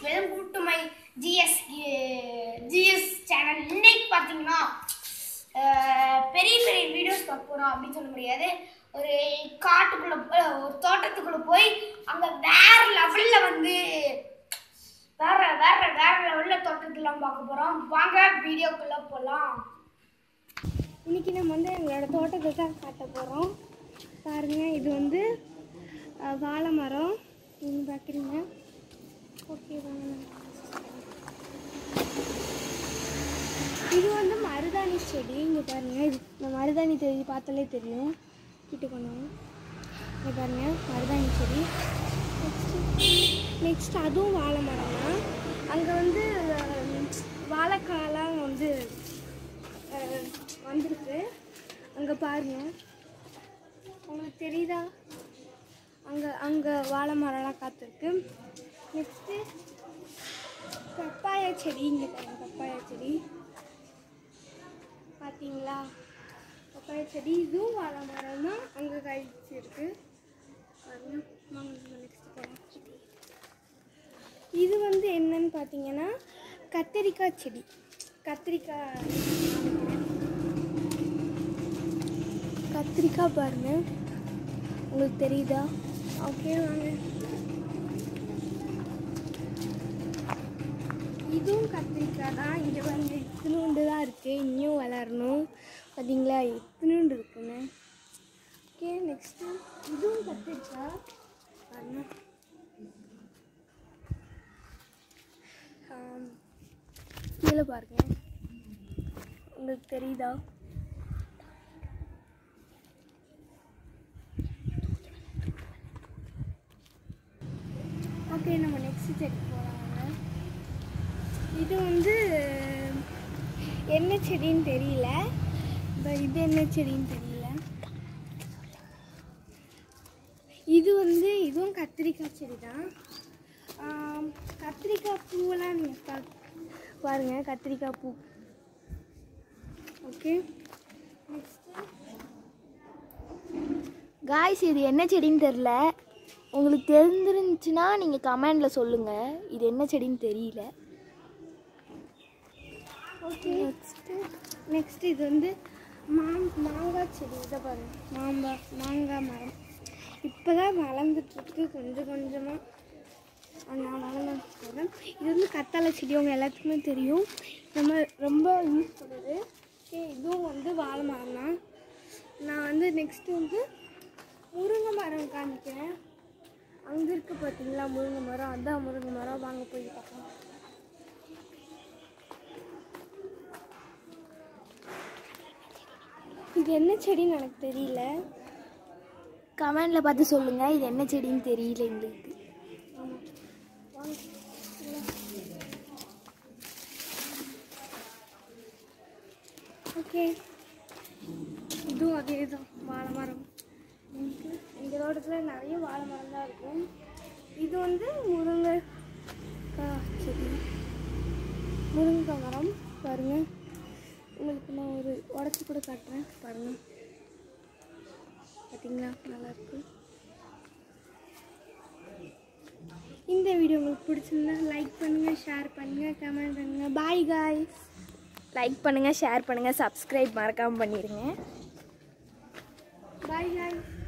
Welcome to my GS channel. இன்னைக்கு பார்த்தீங்கன்னா பெரிய பெரிய வீடியோஸ் பார்க்க போகிறோம் அப்படின்னு சொல்ல முடியாது. ஒரு காட்டுக்குள்ளே ஒரு தோட்டத்துக்குள்ளே போய் அங்கே வேற லெவலில் வந்து வேற லெவலில் தோட்டத்தெல்லாம் பார்க்க போகிறோம். வாங்க வீடியோக்குள்ளே போகலாம். இன்னைக்கு நம்ம வந்து எங்களோட தோட்டத்தை தான் காட்ட போகிறோம். பாருங்கள், இது வந்து வாழை மரம் நீங்கள் பார்க்குறீங்க. ஓகே வாங்க. இது வந்து மருதாணி செடி. இங்கே பாருங்கள், இது இந்த மருதாணி செடி பார்த்தாலே தெரியும். கிட்ட கொண்டாங்க. இங்கே பாருங்கள், மருதாணி செடி. நெக்ஸ்ட் அதுவும் வாழை மரம் தான். அங்கே வந்து வாழைக்காலாம் வந்து வந்திருக்கு. அங்கே பாருங்கள், உங்களுக்கு தெரியுதா? அங்கே வாழை மரம்லாம் காத்திருக்கு. நெக்ஸ்ட்டு பப்பாயா செடி. இங்கே பாருங்கள், பப்பாயா செடி பார்த்தீங்களா? பப்பாயா செடி இதுவும் வாழை மரம் தான். அங்கே கழிச்சு இருக்கு பாருங்கள். நெக்ஸ்ட் போகலாம். இது வந்து என்னன்னு பார்த்தீங்கன்னா கத்திரிக்காய் செடி. கத்திரிக்காய் பாருங்கள், உங்களுக்கு தெரியுதா? ஓகே வாங்க. இதுவும் கத்திரிக்காய் தான். இங்கே வந்து இத்தினூண்டு தான் இருக்குது, இன்னும் வளரணும். பார்த்தீங்களா, இத்தினூண்டு இருக்குன்னு. ஓகே நெக்ஸ்ட்டு இதுவும் கத்திரிக்காய் பாருங்க. கீழே பாருங்க, உங்களுக்கு தெரியுதா? ஓகே நம்ம நெக்ஸ்ட் செடி போகலாங்க. இது வந்து என்ன செடின்னு தெரியல. இது என்ன செடின்னு தெரியல. இது வந்து இதுவும் கத்திரிக்காய் செடி தான். கத்திரிக்காய் பூவெல்லாம் நீங்கள் பாருங்கள், கத்திரிக்காய் பூ. ஓகே நெக்ஸ்ட்டு காய்ஸ், இது என்ன செடின்னு தெரில. உங்களுக்கு தெரிஞ்சிருந்துச்சுன்னா நீங்கள் கமெண்டில் சொல்லுங்கள். இது என்ன செடின்னு தெரியல. ஓகே நெக்ஸ்ட் இது வந்து மாங்காய் செடி. இதை பாருங்கள், மாங்காய் மரம் இப்போ தான் வளர்ந்துட்டுருக்கு கொஞ்சம் கொஞ்சமாக. நான் வளர்ந்து போகிறேன். இது வந்து கத்தாழை செடி, உங்கள் எல்லாத்துக்குமே தெரியும், நம்ம ரொம்ப யூஸ் பண்ணுறது. ஓகே இதுவும் வந்து வாழை மரம் தான். நான் வந்து நெக்ஸ்ட்டு வந்து முருங்கை மரம் காமிக்கிறேன். அங்கே இருக்குது பார்த்தீங்களா முருங்கை மரம், அதான் முருங்கை மரம். வாங்க போய் பார்க்கலாம். இது என்ன செடின்னு எனக்கு தெரியல. கமெண்டில் பார்த்து சொல்லுங்கள். இது என்ன செடின்னு தெரியல எங்களுக்கு. ஓகே இதுவும் அதே தான், வாழை மரம். எங்கள் தோட்டத்தில் நிறைய வாழை மரம் தான் இருக்கும். இது வந்து முருங்கைக்காய் செடி, முருங்கைக்காய் மரம் பாருங்கள். உங்களுக்கு நான் ஒரு உடச்சி கூட காட்டுறேன் பாருங்கள். பார்த்தீங்களா, நல்லாயிருக்கு. இந்த வீடியோ உங்களுக்கு பிடிச்சிருந்தா லைக் பண்ணுங்கள், ஷேர் பண்ணுங்கள், கமெண்ட் பண்ணுங்கள். Bye guys. லைக் பண்ணுங்கள், ஷேர் பண்ணுங்கள், சப்ஸ்கிரைப் மறக்காமல் பண்ணிடுங்க. பாய் காய்ஸ்.